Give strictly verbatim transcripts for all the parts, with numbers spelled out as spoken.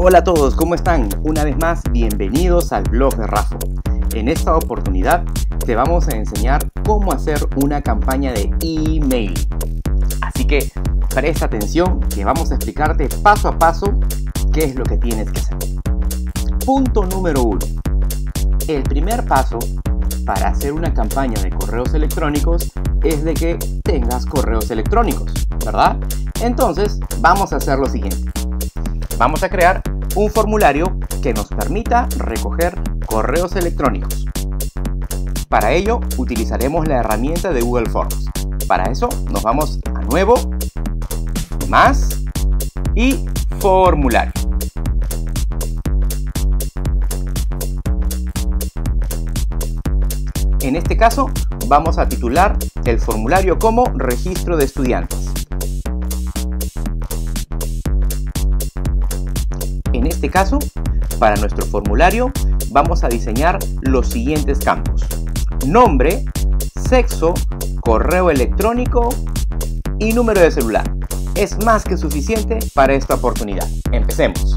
Hola a todos, ¿cómo están? Una vez más, bienvenidos al blog de Rafo. En esta oportunidad te vamos a enseñar cómo hacer una campaña de email. Así que presta atención que vamos a explicarte paso a paso qué es lo que tienes que hacer. Punto número uno. El primer paso para hacer una campaña de correos electrónicos es de que tengas correos electrónicos, ¿verdad? Entonces vamos a hacer lo siguiente. Vamos a crear un formulario que nos permita recoger correos electrónicos. Para ello utilizaremos la herramienta de Google Forms. Para eso nos vamos a Nuevo, Más y Formulario. En este caso vamos a titular el formulario como Registro de Estudiantes. En este caso, para nuestro formulario vamos a diseñar los siguientes campos: nombre, sexo, correo electrónico y número de celular. Es más que suficiente para esta oportunidad. Empecemos.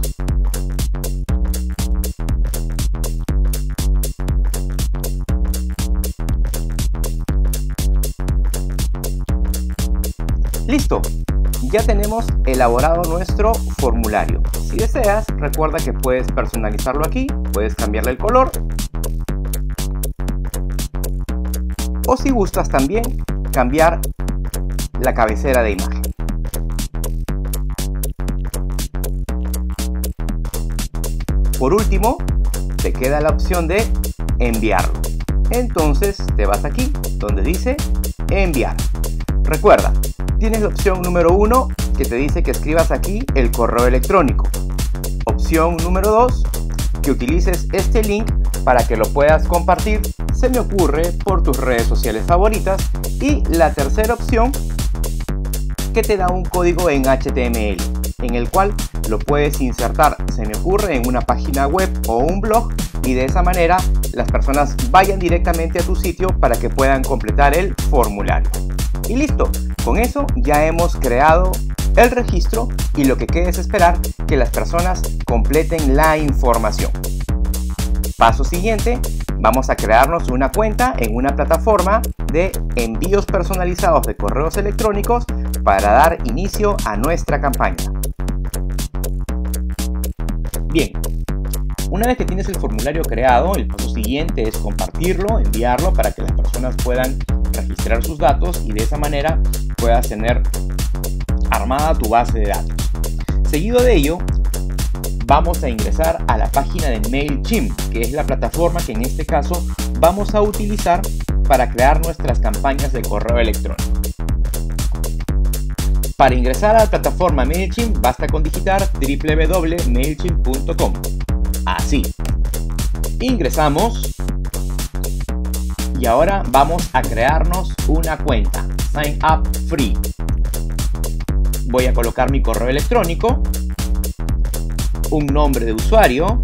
Listo, ya tenemos elaborado nuestro formulario. Si deseas, recuerda que puedes personalizarlo aquí, puedes cambiarle el color. O si gustas también, cambiar la cabecera de imagen. Por último, te queda la opción de enviarlo. Entonces te vas aquí donde dice enviar. Recuerda, tienes la opción número uno que te dice que escribas aquí el correo electrónico. Opción número dos, que utilices este link para que lo puedas compartir, se me ocurre, por tus redes sociales favoritas. Y la tercera opción, que te da un código en H T M L, en el cual lo puedes insertar, se me ocurre, en una página web o un blog, y de esa manera las personas vayan directamente a tu sitio para que puedan completar el formulario. Y listo, con eso ya hemos creado el registro y lo que queda es esperar que las personas completen la información. Paso siguiente, vamos a crearnos una cuenta en una plataforma de envíos personalizados de correos electrónicos para dar inicio a nuestra campaña. Bien, una vez que tienes el formulario creado, el paso siguiente es compartirlo, enviarlo para que las personas puedan registrar sus datos y de esa manera puedas tener armada tu base de datos. Seguido de ello, vamos a ingresar a la página de MailChimp, que es la plataforma que en este caso vamos a utilizar para crear nuestras campañas de correo electrónico. Para ingresar a la plataforma MailChimp basta con digitar w w w punto mailchimp punto com. Así. Ingresamos. Y ahora vamos a crearnos una cuenta. Sign up free. Voy a colocar mi correo electrónico, un nombre de usuario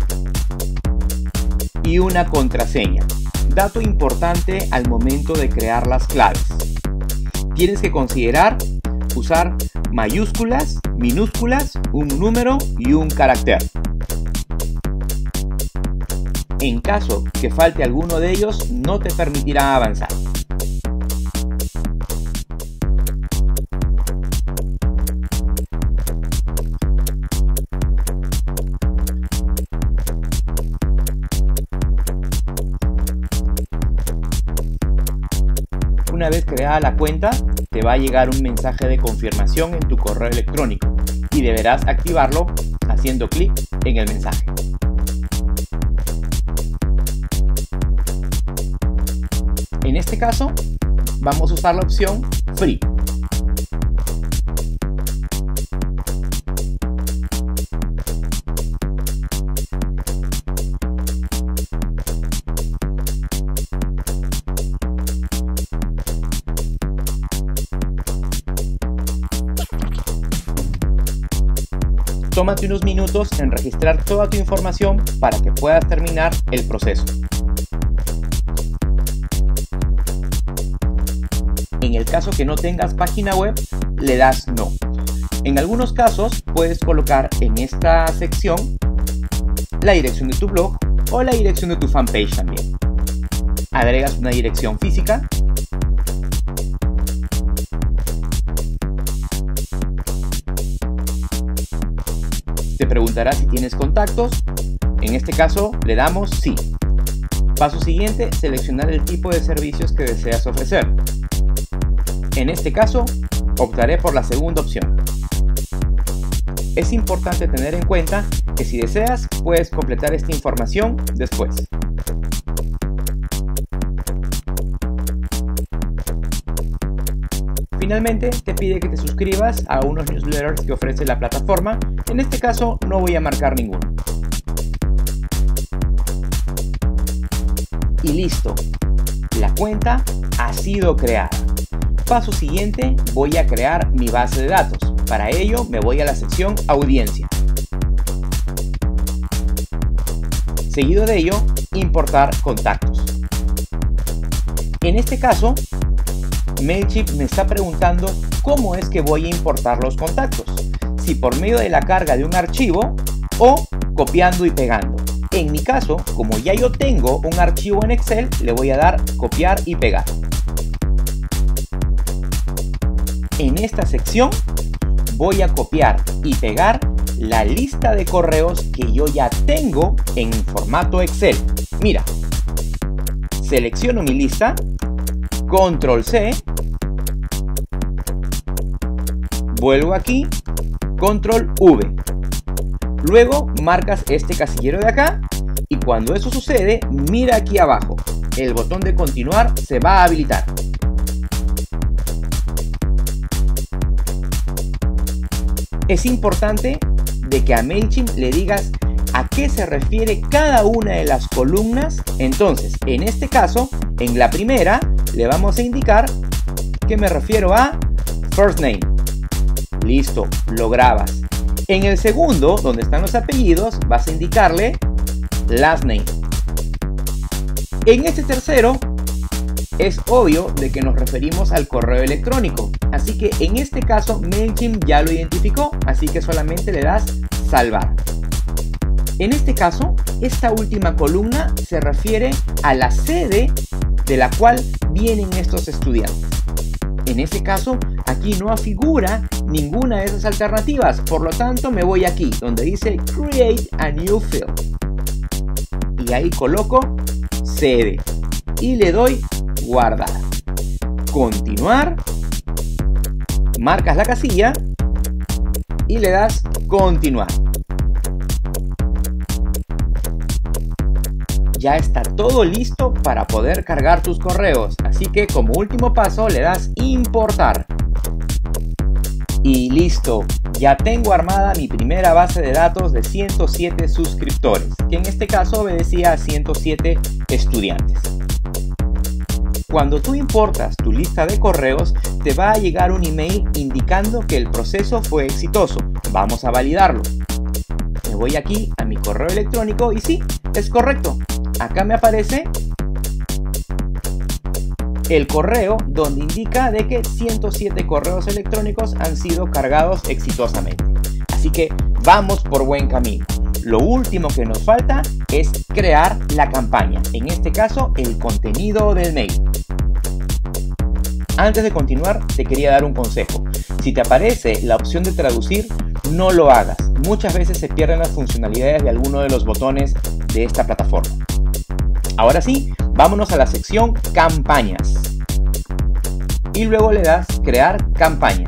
y una contraseña. Dato importante al momento de crear las claves. Tienes que considerar usar mayúsculas, minúsculas, un número y un carácter. En caso que falte alguno de ellos, no te permitirá avanzar. Una vez creada la cuenta, te va a llegar un mensaje de confirmación en tu correo electrónico y deberás activarlo haciendo clic en el mensaje. En este caso, vamos a usar la opción Free. Tómate unos minutos en registrar toda tu información para que puedas terminar el proceso. En el caso que no tengas página web, le das no. En algunos casos puedes colocar en esta sección la dirección de tu blog o la dirección de tu fanpage también. Agregas una dirección física. Te preguntará si tienes contactos. En este caso le damos sí. Paso siguiente, seleccionar el tipo de servicios que deseas ofrecer. En este caso, optaré por la segunda opción. Es importante tener en cuenta que si deseas, puedes completar esta información después. Finalmente, te pide que te suscribas a unos newsletters que ofrece la plataforma. En este caso, no voy a marcar ninguno. Y listo, la cuenta ha sido creada. Paso siguiente, voy a crear mi base de datos. Para ello me voy a la sección Audiencia. Seguido de ello, importar contactos. En este caso, MailChimp me está preguntando cómo es que voy a importar los contactos. Si por medio de la carga de un archivo o copiando y pegando. En mi caso, como ya yo tengo un archivo en Excel, le voy a dar copiar y pegar. En esta sección voy a copiar y pegar la lista de correos que yo ya tengo en formato Excel. Mira, selecciono mi lista, control C, vuelvo aquí, control V. Luego marcas este casillero de acá y cuando eso sucede, mira aquí abajo. El botón de continuar se va a habilitar. Es importante de que a MailChimp le digas a qué se refiere cada una de las columnas. Entonces, en este caso, en la primera, le vamos a indicar que me refiero a first name. Listo, lo grabas. En el segundo, donde están los apellidos, vas a indicarle last name. En este tercero, es obvio de que nos referimos al correo electrónico. Así que en este caso, MailChimp ya lo identificó, así que solamente le das salvar. En este caso, esta última columna se refiere a la sede de la cual vienen estos estudiantes. En este caso, aquí no figura ninguna de esas alternativas, por lo tanto me voy aquí, donde dice Create a New Field. Y ahí coloco sede y le doy guardar. Continuar. Marcas la casilla y le das continuar. Ya está todo listo para poder cargar tus correos, así que como último paso le das importar. Y listo, ya tengo armada mi primera base de datos de ciento siete suscriptores, que en este caso obedecía a ciento siete estudiantes. Cuando tú importas tu lista de correos, te va a llegar un email indicando que el proceso fue exitoso. Vamos a validarlo. Me voy aquí a mi correo electrónico y sí, es correcto. Acá me aparece el correo donde indica de que ciento siete correos electrónicos han sido cargados exitosamente. Así que vamos por buen camino. Lo último que nos falta es crear la campaña, en este caso el contenido del mail. Antes de continuar, te quería dar un consejo. Si te aparece la opción de traducir, no lo hagas. Muchas veces se pierden las funcionalidades de alguno de los botones de esta plataforma. Ahora sí, vámonos a la sección campañas. Y luego le das crear campaña.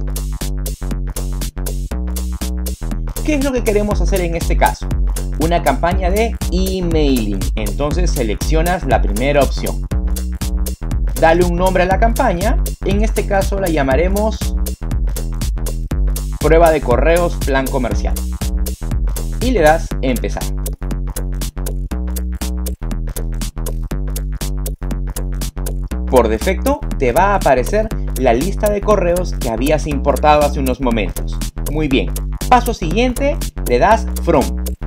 ¿Qué es lo que queremos hacer en este caso? Una campaña de emailing. Entonces seleccionas la primera opción. Dale un nombre a la campaña. En este caso la llamaremos prueba de correos plan comercial. Y le das empezar. Por defecto te va a aparecer la lista de correos que habías importado hace unos momentos. Muy bien. Paso siguiente, le das from.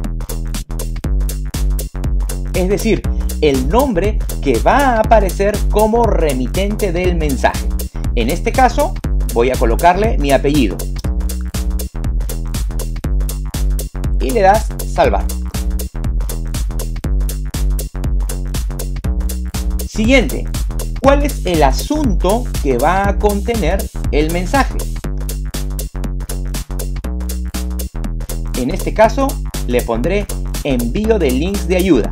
Es decir, el nombre que va a aparecer como remitente del mensaje. En este caso, voy a colocarle mi apellido. Y le das salvar. Siguiente, ¿cuál es el asunto que va a contener el mensaje? En este caso, le pondré envío de links de ayuda.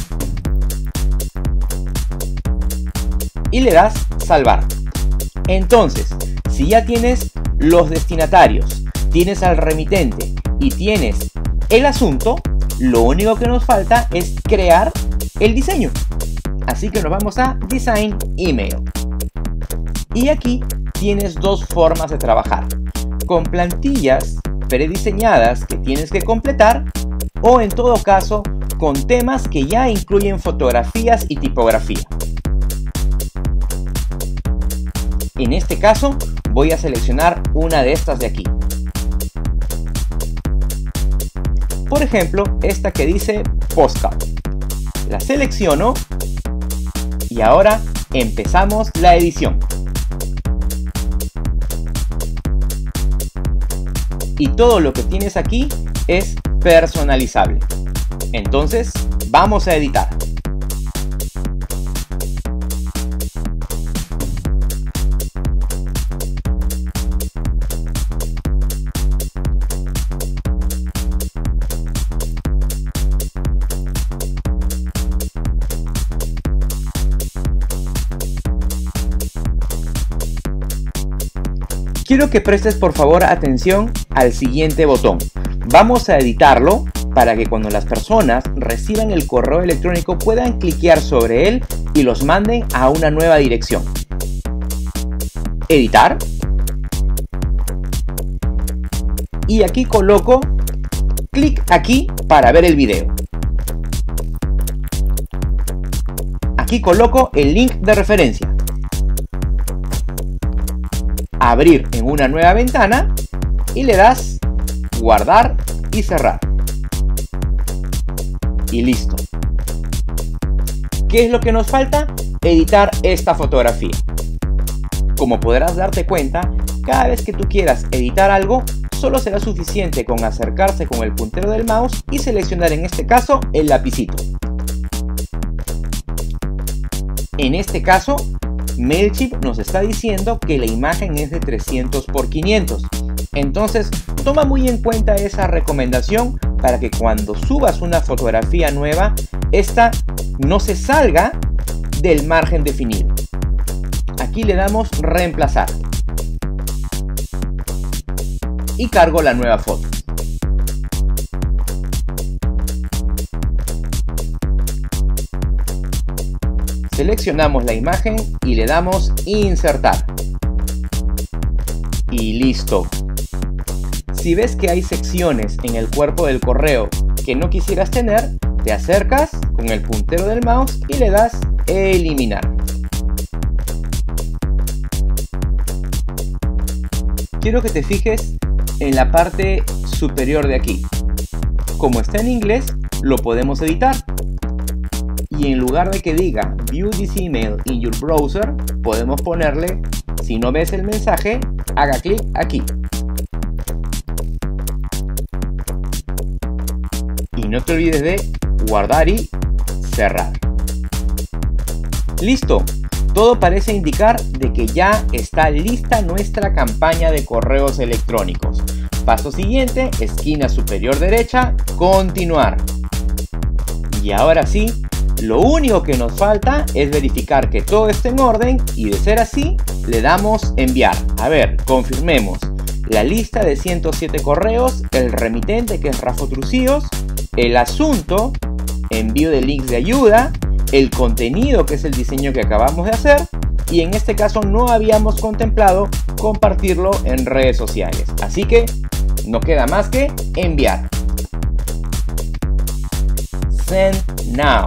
Y le das salvar. Entonces, si ya tienes los destinatarios, tienes al remitente y tienes el asunto, lo único que nos falta es crear el diseño. Así que nos vamos a Design Email. Y aquí tienes dos formas de trabajar. Con plantillas prediseñadas que tienes que completar, o en todo caso con temas que ya incluyen fotografías y tipografía. En este caso voy a seleccionar una de estas de aquí. Por ejemplo, esta que dice Postcard. La selecciono y ahora empezamos la edición. Y todo lo que tienes aquí es personalizable. Entonces, vamos a editar. Quiero que prestes por favor atención al siguiente botón. Vamos a editarlo para que cuando las personas reciban el correo electrónico puedan cliquear sobre él y los manden a una nueva dirección. Editar. Y aquí coloco clic aquí para ver el video. Aquí coloco el link de referencia. Abrir en una nueva ventana y le das guardar y cerrar. Y listo. ¿Qué es lo que nos falta? Editar esta fotografía. Como podrás darte cuenta, cada vez que tú quieras editar algo, solo será suficiente con acercarse con el puntero del mouse y seleccionar en este caso el lapicito. En este caso, MailChimp nos está diciendo que la imagen es de trescientos por quinientos. Entonces, toma muy en cuenta esa recomendación para que cuando subas una fotografía nueva, esta no se salga del margen definido. Aquí le damos reemplazar. Y cargo la nueva foto. Seleccionamos la imagen y le damos insertar. Y listo. Si ves que hay secciones en el cuerpo del correo que no quisieras tener, te acercas con el puntero del mouse y le das eliminar. Quiero que te fijes en la parte superior de aquí. Como está en inglés, lo podemos editar. Y en lugar de que diga View this email in your browser, podemos ponerle, si no ves el mensaje, haga clic aquí. Y no te olvides de guardar y cerrar. ¡Listo! Todo parece indicar de que ya está lista nuestra campaña de correos electrónicos. Paso siguiente, esquina superior derecha, continuar. Y ahora sí, lo único que nos falta es verificar que todo esté en orden y de ser así, le damos enviar. A ver, confirmemos. La lista de ciento siete correos, el remitente que es Rafa Trucíos, el asunto, envío de links de ayuda, el contenido que es el diseño que acabamos de hacer y en este caso no habíamos contemplado compartirlo en redes sociales. Así que no queda más que enviar. Send now.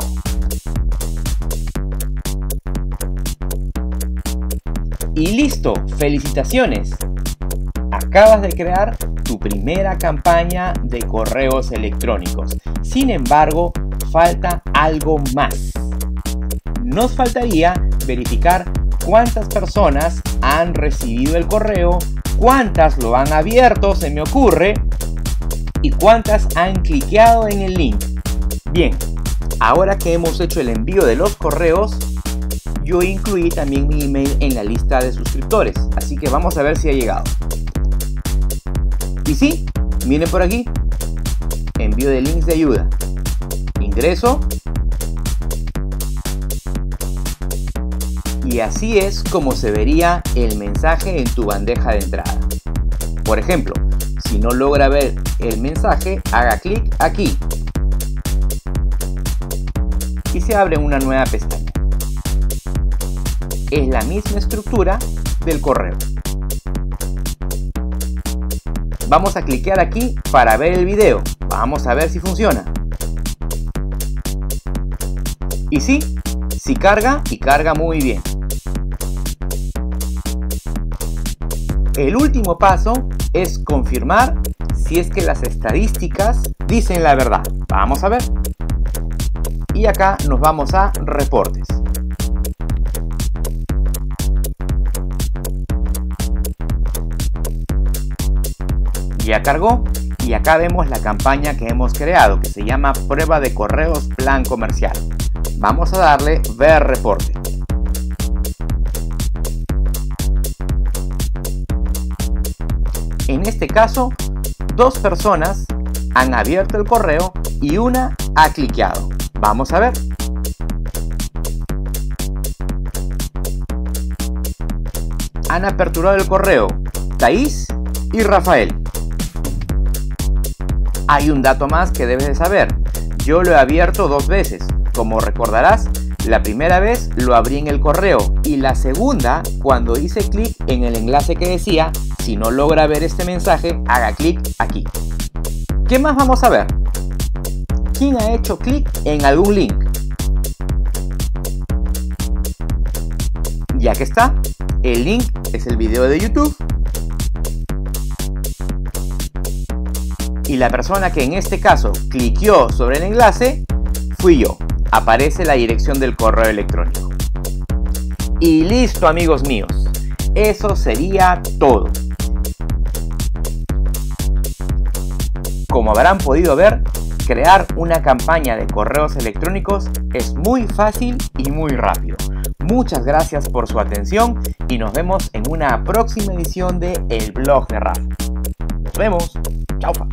Y listo, felicitaciones. Acabas de crear tu primera campaña de correos electrónicos. Sin embargo, falta algo más. Nos faltaría verificar cuántas personas han recibido el correo, cuántas lo han abierto, se me ocurre, y cuántas han cliqueado en el link. Bien, ahora que hemos hecho el envío de los correos, yo incluí también mi email en la lista de suscriptores, así que vamos a ver si ha llegado. Y sí, miren por aquí, envío de links de ayuda, ingreso, y así es como se vería el mensaje en tu bandeja de entrada. Por ejemplo, si no logra ver el mensaje, haga clic aquí y se abre una nueva pestaña. Es la misma estructura del correo. Vamos a clicar aquí para ver el video. Vamos a ver si funciona. Y sí, sí carga y carga muy bien. El último paso es confirmar si es que las estadísticas dicen la verdad. Vamos a ver. Y acá nos vamos a reportes. Ya cargó y acá vemos la campaña que hemos creado, que se llama Prueba de Correos Plan Comercial. Vamos a darle ver reporte. En este caso, dos personas han abierto el correo y una ha cliqueado. Vamos a ver. Han aperturado el correo Thais y Rafael. Hay un dato más que debes de saber. Yo lo he abierto dos veces. Como recordarás, la primera vez lo abrí en el correo y la segunda cuando hice clic en el enlace que decía: si no logra ver este mensaje, haga clic aquí. ¿Qué más vamos a ver? ¿Quién ha hecho clic en algún link? Ya que está, el link es el video de YouTube. Y la persona que en este caso cliqueó sobre el enlace fui yo. Aparece la dirección del correo electrónico. Y listo, amigos míos. Eso sería todo. Como habrán podido ver, crear una campaña de correos electrónicos es muy fácil y muy rápido. Muchas gracias por su atención y nos vemos en una próxima edición de El Blog de Rafa. Nos vemos. Chau.